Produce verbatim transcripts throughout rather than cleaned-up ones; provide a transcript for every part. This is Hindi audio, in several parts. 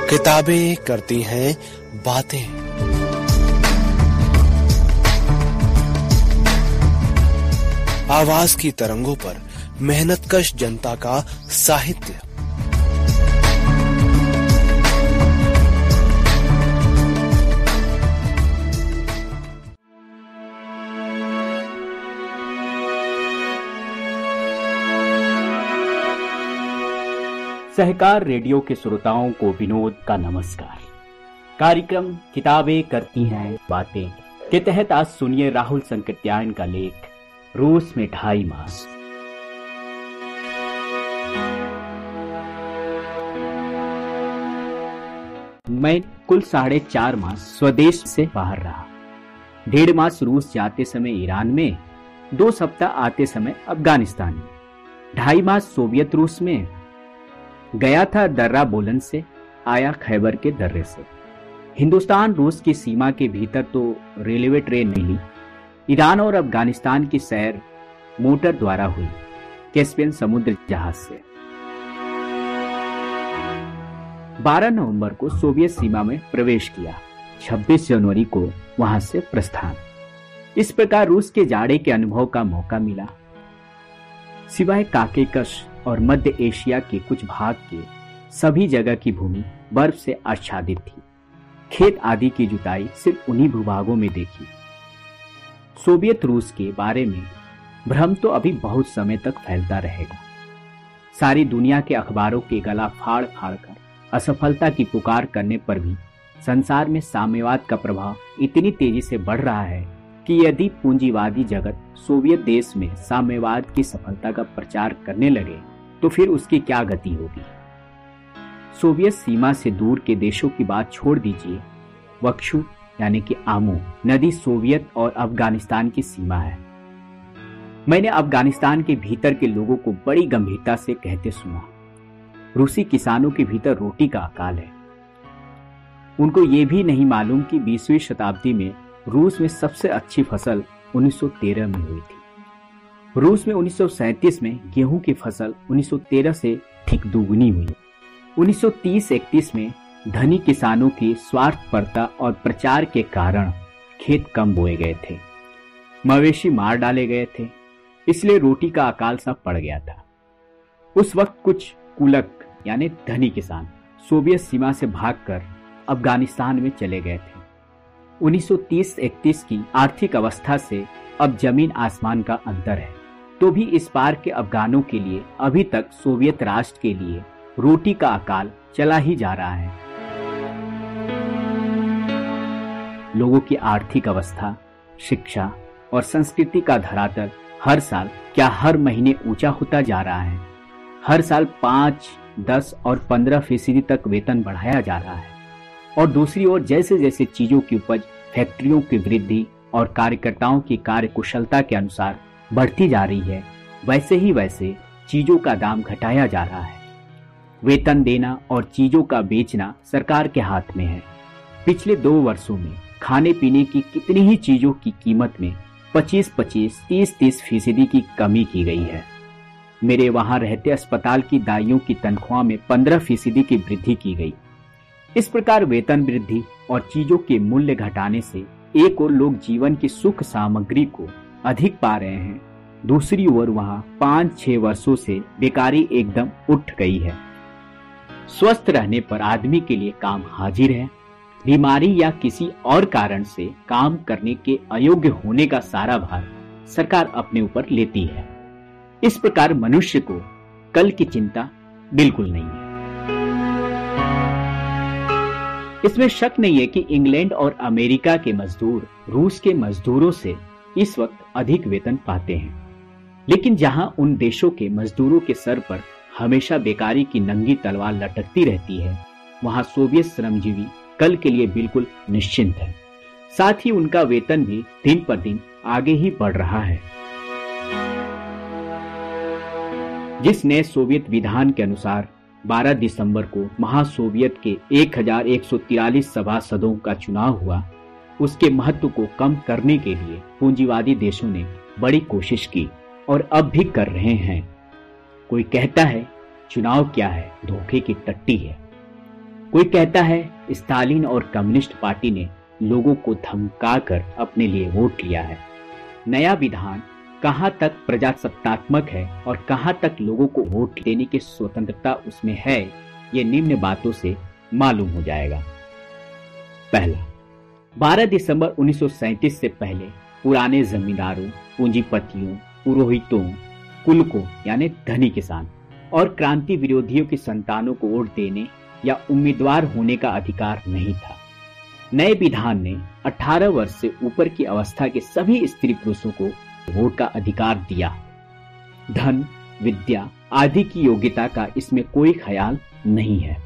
किताबें करती हैं बातें। आवाज की तरंगों पर मेहनतकश जनता का साहित्य। सहकार रेडियो के श्रोताओं को विनोद का नमस्कार। कार्यक्रम किताबें करती हैं बातें के तहत आज सुनिए राहुल संकृत्यायन का लेख रूस में ढाई मास। मैं कुल साढ़े चार मास स्वदेश से बाहर रहा। डेढ़ मास रूस जाते समय ईरान में, दो सप्ताह आते समय अफगानिस्तान में, ढाई मास सोवियत रूस में। गया था दर्रा बोलन से, आया खैबर के दर्रे से। हिंदुस्तान रूस की सीमा के भीतर तो रेलवे ट्रेन मिली। ईरान और अफगानिस्तान की सैर मोटर द्वारा हुई, कैस्पियन समुद्र जहाज से। बारह नवंबर को सोवियत सीमा में प्रवेश किया, छब्बीस जनवरी को वहां से प्रस्थान। इस प्रकार रूस के जाड़े के अनुभव का मौका मिला। सिवाय काकेकश और मध्य एशिया के कुछ भाग के सभी जगह की भूमि बर्फ से आच्छादित थी। खेत आदि की जुताई सिर्फ उन्हीं भूभागों में देखी। सोवियत रूस के बारे में भ्रम तो अभी बहुत समय तक फैलता रहेगा। सारी दुनिया के अखबारों के गला फाड़ फाड़ कर असफलता की पुकार करने पर भी संसार में साम्यवाद का प्रभाव इतनी तेजी से बढ़ रहा है कि यदि पूंजीवादी जगत सोवियत देश में साम्यवाद की सफलता का प्रचार करने लगे तो फिर उसकी क्या गति होगी। सोवियत सीमा से दूर के देशों की बात छोड़ दीजिए। वक्षु यानी कि आमू नदी सोवियत और अफगानिस्तान की सीमा है। मैंने अफगानिस्तान के भीतर के लोगों को बड़ी गंभीरता से कहते सुना, रूसी किसानों के भीतर रोटी का अकाल है। उनको ये भी नहीं मालूम कि बीसवीं शताब्दी में रूस में सबसे अच्छी फसल उन्नीस सौ तेरह में हुई थी। रूस में उन्नीस सौ सैंतीस में गेहूं की फसल उन्नीस सौ तेरह से ठीक दुगुनी हुई। उन्नीस सौ तीस इकतीस में धनी किसानों की स्वार्थपरता और प्रचार के कारण खेत कम बोए गए थे, मवेशी मार डाले गए थे, इसलिए रोटी का अकाल सा पड़ गया था। उस वक्त कुछ कुलक यानी धनी किसान सोवियत सीमा से भागकर अफगानिस्तान में चले गए थे। उन्नीस सौ तीस इकतीस की आर्थिक अवस्था से अब जमीन आसमान का अंतर है, तो भी इस पार के अफगानों के लिए अभी तक सोवियत राष्ट्र के लिए रोटी का अकाल चला ही जा रहा है। लोगों की आर्थिक अवस्था, शिक्षा और संस्कृति का धरातल हर साल क्या हर महीने ऊंचा होता जा रहा है। हर साल पांच, दस और पंद्रह फीसदी तक वेतन बढ़ाया जा रहा है। और दूसरी ओर जैसे जैसे चीजों की उपज, फैक्ट्रियों की वृद्धि और कार्यकर्ताओं की कार्यकुशलता के अनुसार बढ़ती जा रही है, वैसे ही वैसे चीजों का दाम घटाया जा रहा है। वेतन देना और चीजों का बेचना सरकार के हाथ में है। पिछले दो वर्षों में खाने पीने की कितनी ही चीजों की कीमत में पच्चीस पच्चीस, तीस तीस फीसदी की कमी की गई है। मेरे वहां रहते अस्पताल की दाइयों की तनख्वाह में पंद्रह फीसदी की वृद्धि की गई। इस प्रकार वेतन वृद्धि और चीजों के मूल्य घटाने से एक ओर लोग जीवन की सुख सामग्री को अधिक पा रहे हैं, दूसरी ओर वहां पांच छह वर्षों से बेकारी एकदम उठ गई है। स्वस्थ रहने पर आदमी के लिए काम हाजिर है, बीमारी या किसी और कारण से काम करने के अयोग्य होने का सारा भार सरकार अपने ऊपर लेती है। इस प्रकार मनुष्य को कल की चिंता बिल्कुल नहीं है। इसमें शक नहीं है कि इंग्लैंड और अमेरिका के मजदूर रूस के मजदूरों से इस वक्त अधिक वेतन पाते हैं, लेकिन जहां उन देशों के मजदूरों के सर पर हमेशा बेकारी की नंगी तलवार लटकती रहती है, वहां सोवियत श्रमजीवी कल के लिए बिल्कुल निश्चिंत है। साथ ही उनका वेतन भी दिन पर दिन आगे ही बढ़ रहा है। जिस नए सोवियत विधान के अनुसार बारह दिसंबर को महासोवियत के एक हजार एक सौ तिरालीस सभासदों का चुनाव हुआ, उसके महत्व को कम करने के लिए पूंजीवादी देशों ने बड़ी कोशिश की और अब भी कर रहे हैं। कोई कहता है चुनाव क्या है, धोखे की टट्टी है। कोई कहता है स्टालिन और कम्युनिस्ट पार्टी ने लोगों को धमकाकर अपने लिए वोट लिया है। नया विधान कहां तक प्रजासत्तात्मक है और कहां तक लोगों को वोट देने की स्वतंत्रता उसमें है, ये निम्न बातों से मालूम हो जाएगा। पहला, बारह दिसंबर उन्नीस सौ सैंतीस से पहले पुराने जमींदारों, पूंजीपतियों, पुरोहितों, कुलकों यानी धनी किसान और क्रांति विरोधियों की संतानों को वोट देने या उम्मीदवार होने का अधिकार नहीं था। नए विधान ने अठारह वर्ष से ऊपर की अवस्था के सभी स्त्री पुरुषों को वोट का अधिकार दिया। धन, विद्या आदि की योग्यता का इसमें कोई ख्याल नहीं है।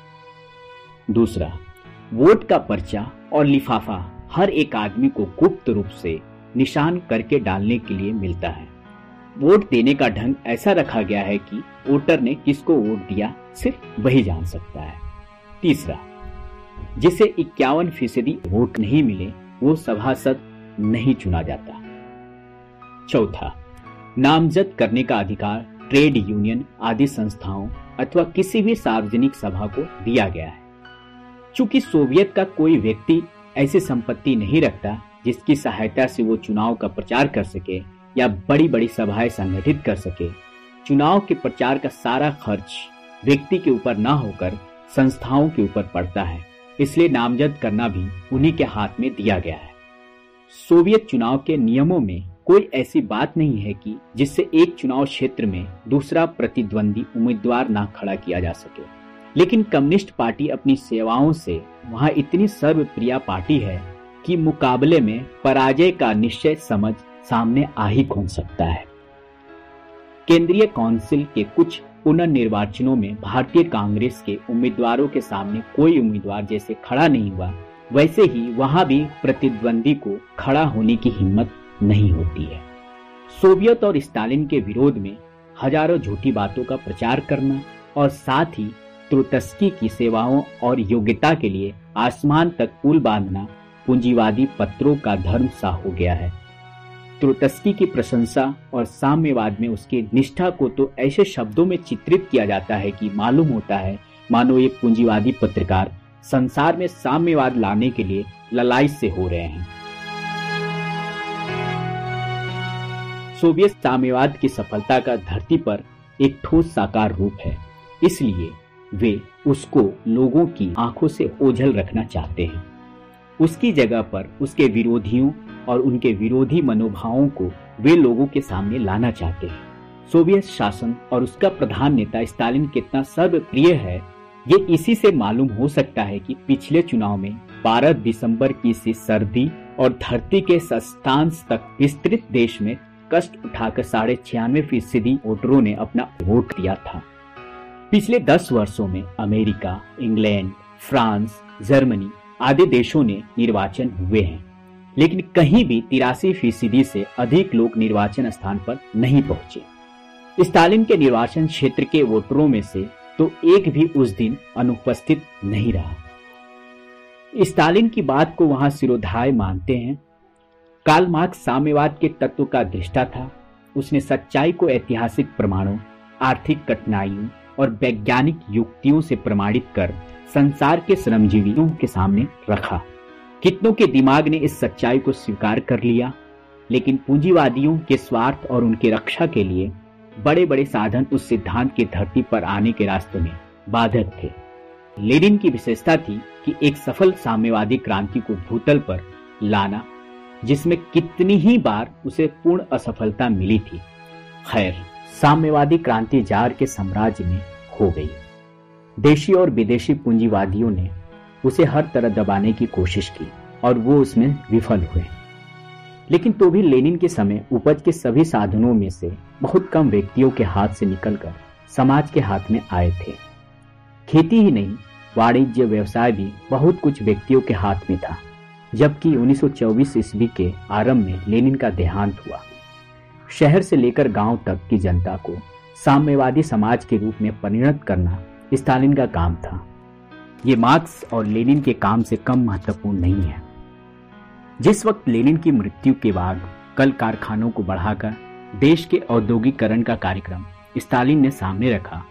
दूसरा, वोट का पर्चा और लिफाफा हर एक आदमी को गुप्त रूप से निशान करके डालने के लिए मिलता है। वोट देने का ढंग ऐसा रखा गया है कि वोटर ने किसको वोट दिया सिर्फ वही जान सकता है। तीसरा, जिसे इक्यावन फीसदी वोट नहीं मिले वो सभासद नहीं चुना जाता। चौथा, नामजद करने का अधिकार ट्रेड यूनियन आदि संस्थाओं अथवा किसी भी सार्वजनिक सभा को दिया गया है। चूंकि सोवियत का कोई व्यक्ति ऐसी संपत्ति नहीं रखता जिसकी सहायता से वो चुनाव का प्रचार कर सके या बड़ी बड़ी सभाएं संगठित कर सके, चुनाव के प्रचार का सारा खर्च व्यक्ति के ऊपर न होकर संस्थाओं के ऊपर पड़ता है, इसलिए नामजद करना भी उन्हीं के हाथ में दिया गया है। सोवियत चुनाव के नियमों में कोई ऐसी बात नहीं है कि जिससे एक चुनाव क्षेत्र में दूसरा प्रतिद्वंदी उम्मीदवार ना खड़ा किया जा सके, लेकिन कम्युनिस्ट पार्टी अपनी सेवाओं से वहां इतनी सर्वप्रिय पार्टी है कि मुकाबले में पराजय का निश्चय समझ सामने आ ही कौन सकता है। केंद्रीय काउंसिल के कुछ पुनर्निर्वाचनों में भारतीय कांग्रेस के उम्मीदवारों के सामने कोई उम्मीदवार जैसे खड़ा नहीं हुआ, वैसे ही वहां भी प्रतिद्वंदी को खड़ा होने की हिम्मत नहीं होती है। सोवियत और स्टालिन के विरोध में हजारों झूठी बातों का प्रचार करना और साथ ही त्रोत्स्की की सेवाओं और योग्यता के लिए आसमान तक पुल बांधना पूंजीवादी पत्रों का धर्म सा हो गया है। त्रोत्स्की की प्रशंसा और साम्यवाद में उसकी निष्ठा को तो ऐसे शब्दों में चित्रित किया जाता है कि मालूम होता है मानो एक पूंजीवादी पत्रकार संसार में साम्यवाद लाने के लिए ललायत से हो रहे हैं। सोवियत साम्यवाद की सफलता का धरती पर एक ठोस साकार रूप है, इसलिए वे उसको लोगों की आंखों से ओझल रखना चाहते हैं। उसकी जगह पर उसके विरोधियों और उनके विरोधी मनोभावों को वे लोगों के सामने लाना चाहते हैं। सोवियत शासन और उसका प्रधान नेता स्टालिन कितना सर्वप्रिय है, ये इसी से मालूम हो सकता है कि पिछले चुनाव में बारह दिसंबर की सी सर्दी और धरती के सस्तांश तक विस्तृत देश में कष्ट उठाकर साढ़े छियानवे फीसदी वोटरों ने अपना वोट दिया था। पिछले दस वर्षों में अमेरिका, इंग्लैंड, फ्रांस, जर्मनी आदि देशों ने निर्वाचन हुए हैं, लेकिन कहीं भी तिरासी फीसदी से अधिक लोग निर्वाचन स्थान पर नहीं पहुंचे। स्टालिन के निर्वाचन क्षेत्र के वोटरों में से तो एक भी उस दिन अनुपस्थित नहीं रहा। स्टालिन की बात को वहां सिरोधार्य मानते हैं। कार्ल मार्क्स साम्यवाद के तत्व का दृष्टा था। उसने सच्चाई को ऐतिहासिक प्रमाणों, आर्थिक कठिनाइयों और वैज्ञानिक युक्तियों से प्रमाणित कर संसार के श्रमजीवियों के सामने रखा। कितनों के दिमाग ने इस सच्चाई को स्वीकार कर लिया, लेकिन पूंजीवादियों के स्वार्थ और उनकी रक्षा के लिए बड़े बड़े साधन उस सिद्धांत की धरती पर आने के रास्ते में बाधक थे। लेनिन की विशेषता थी कि एक सफल साम्यवादी क्रांति को भूतल पर लाना, जिसमें कितनी ही बार उसे पूर्ण असफलता मिली थी। खैर, साम्यवादी क्रांति जार के साम्राज्य में हो गई। देशी और विदेशी पूंजीवादियों ने उसे हर तरह दबाने की कोशिश की और वो उसमें विफल हुए। लेकिन तो भी लेनिन के समय उपज के सभी साधनों में से बहुत कम व्यक्तियों के हाथ से निकलकर समाज के हाथ में आए थे। खेती ही नहीं, वाणिज्य व्यवसाय भी बहुत कुछ व्यक्तियों के हाथ में था। जबकि उन्नीस सौ चौबीस ईस्वी के आरंभ में लेनिन का देहांत हुआ। शहर से लेकर गांव तक की जनता को साम्यवादी समाज के रूप में परिणत करना स्टालिन का काम था। ये मार्क्स और लेनिन के काम से कम महत्वपूर्ण नहीं है। जिस वक्त लेनिन की मृत्यु के बाद कल कारखानों को बढ़ाकर देश के औद्योगिकरण का कार्यक्रम स्टालिन ने सामने रखा,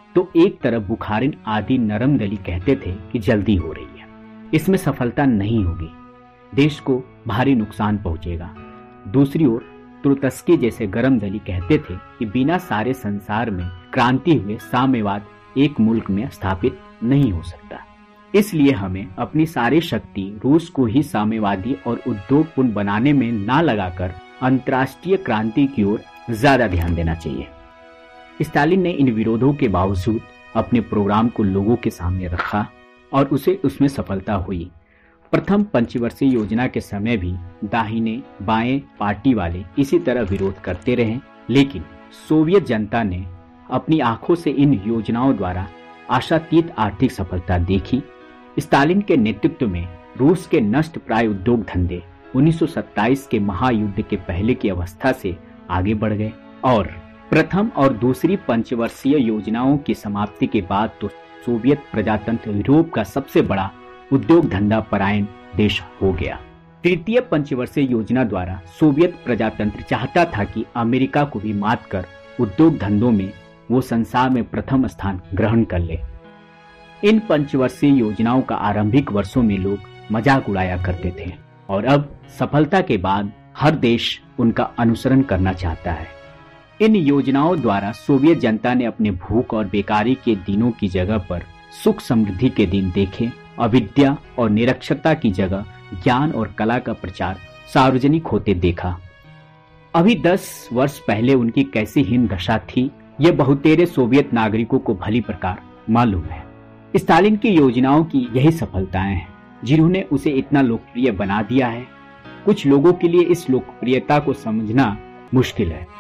तो एक तरफ बुखारिन आदि नरम दली कहते थे कि जल्दी हो रही है, इसमें सफलता नहीं होगी, देश को भारी नुकसान पहुंचेगा। दूसरी ओर तुर्तस्की जैसे गरम दली कहते थे कि बिना सारे संसार में क्रांति हुए साम्यवाद एक मुल्क में स्थापित नहीं हो सकता, इसलिए हमें अपनी सारी शक्ति रूस को ही साम्यवादी और उद्योगपूर्ण बनाने में ना लगाकर अंतर्राष्ट्रीय क्रांति की ओर ज्यादा ध्यान देना चाहिए। स्टालिन ने इन विरोधों के बावजूद अपने प्रोग्राम को लोगों के सामने रखा और उसे उसमें सफलता हुई। प्रथम पंचवर्षीय योजना के समय भी दाहिने बाएं पार्टी वाले इसी तरह विरोध करते रहे, लेकिन सोवियत जनता ने अपनी आंखों से इन योजनाओं द्वारा आशातीत आर्थिक सफलता देखी। स्टालिन के नेतृत्व में रूस के नष्ट प्राय उद्योग धंधे उन्नीस सौ सत्ताईस के महायुद्ध के पहले की अवस्था से आगे बढ़ गए और प्रथम और दूसरी पंचवर्षीय योजनाओं की समाप्ति के बाद तो सोवियत प्रजातंत्र यूरोप का सबसे बड़ा उद्योग धंधा परायण देश हो गया। तृतीय पंचवर्षीय योजना द्वारा सोवियत प्रजातंत्र चाहता था कि अमेरिका को भी मात कर उद्योग धंधों में वो संसार में प्रथम स्थान ग्रहण कर ले। इन पंचवर्षीय योजनाओं का आरंभिक वर्षों में लोग मजाक उड़ाया करते थे और अब सफलता के बाद हर देश उनका अनुसरण करना चाहता है। इन योजनाओं द्वारा सोवियत जनता ने अपने भूख और बेकारी के दिनों की जगह पर सुख समृद्धि के दिन देखे। अविद्या और निरक्षरता की जगह ज्ञान और कला का प्रचार सार्वजनिक होते देखा। अभी दस वर्ष पहले उनकी कैसी हीन दशा थी, यह बहुतेरे सोवियत नागरिकों को भली प्रकार मालूम है। स्टालिन की योजनाओं की यही सफलताएं हैं जिन्होंने उसे इतना लोकप्रिय बना दिया है। कुछ लोगों के लिए इस लोकप्रियता को समझना मुश्किल है।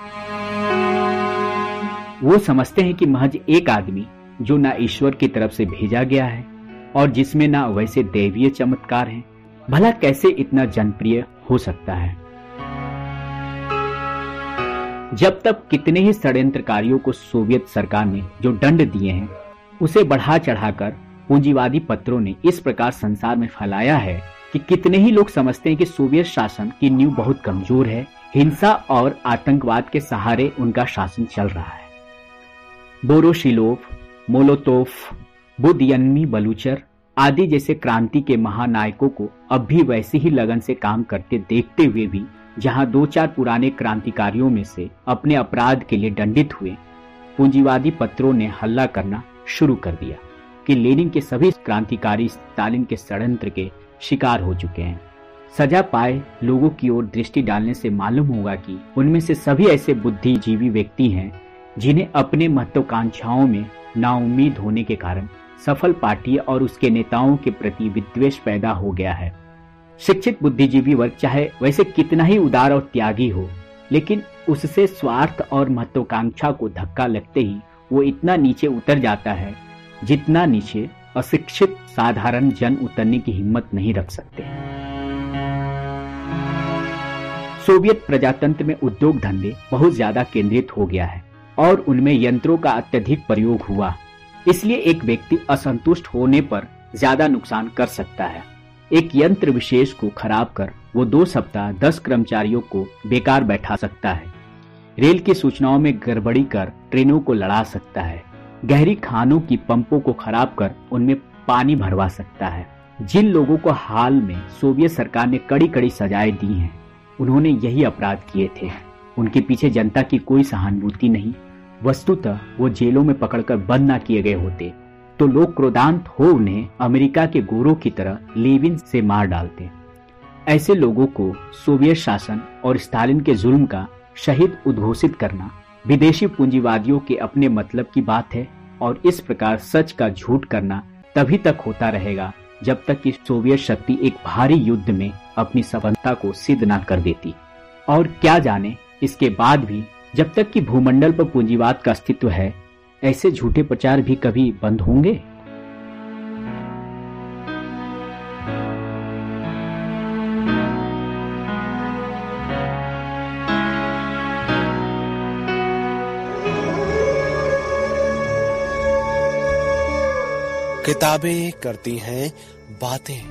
वो समझते हैं कि महज एक आदमी जो ना ईश्वर की तरफ से भेजा गया है और जिसमें ना वैसे दैवीय चमत्कार हैं, भला कैसे इतना जनप्रिय हो सकता है। जब तक कितने ही षड्यंत्रकारियों को सोवियत सरकार ने जो दंड दिए हैं उसे बढ़ा चढ़ाकर पूंजीवादी पत्रों ने इस प्रकार संसार में फैलाया है कि कितने ही लोग समझते हैं कि सोवियत शासन की नींव बहुत कमजोर है, हिंसा और आतंकवाद के सहारे उनका शासन चल रहा है। बोरोशिलोव, मोलोतोव, बुदयन्मी बलूचर आदि जैसे क्रांति के महानायकों को अब भी वैसे ही लगन से काम करते देखते हुए भी जहां दो चार पुराने क्रांतिकारियों में से अपने अपराध के लिए दंडित हुए, पूंजीवादी पत्रों ने हल्ला करना शुरू कर दिया कि लेनिन के सभी क्रांतिकारी स्टालिन के षड्यंत्र के शिकार हो चुके हैं। सजा पाए लोगों की ओर दृष्टि डालने से मालूम होगा कि उनमें से सभी ऐसे बुद्धिजीवी व्यक्ति हैं जिन्हें अपने महत्वाकांक्षाओं में नाउम्मीद होने के कारण सफल पार्टी और उसके नेताओं के प्रति विद्वेष पैदा हो गया है। शिक्षित बुद्धिजीवी वर्ग चाहे वैसे कितना ही उदार और त्यागी हो, लेकिन उससे स्वार्थ और महत्वाकांक्षा को धक्का लगते ही वो इतना नीचे उतर जाता है जितना नीचे अशिक्षित साधारण जन उतरने की हिम्मत नहीं रख सकते। सोवियत प्रजातंत्र में उद्योग धंधे बहुत ज्यादा केंद्रित हो गया है और उनमें यंत्रों का अत्यधिक प्रयोग हुआ, इसलिए एक व्यक्ति असंतुष्ट होने पर ज्यादा नुकसान कर सकता है। एक यंत्र विशेष को खराब कर वो दो सप्ताह दस कर्मचारियों को बेकार बैठा सकता है। रेल की सूचनाओं में गड़बड़ी कर ट्रेनों को लड़ा सकता है। गहरी खानों की पंपों को खराब कर उनमें पानी भरवा सकता है। जिन लोगों को हाल में सोवियत सरकार ने कड़ी कड़ी सजाएं दी हैं, उन्होंने यही अपराध किए थे। उनके पीछे जनता की कोई सहानुभूति नहीं। वस्तुतः वो जेलों में पकड़कर बंद न किए गए होते तो लोग क्रोधांत हो उन्हें अमेरिका के गोरों की तरह लेविन से मार डालते। ऐसे लोगों को सोवियत शासन और स्टालिन के जुल्म का शहीद उद्घोषित करना विदेशी पूंजीवादियों के अपने मतलब की बात है और इस प्रकार सच का झूठ करना तभी तक होता रहेगा जब तक कि सोवियत शक्ति एक भारी युद्ध में अपनी सफलता को सिद्ध न कर देती। और क्या जाने इसके बाद भी जब तक कि भूमंडल पर पूंजीवाद का अस्तित्व है, ऐसे झूठे प्रचार भी कभी बंद होंगे? किताबें करती हैं बातें।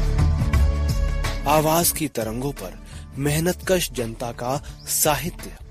आवाज की तरंगों पर मेहनतकश जनता का साहित्य।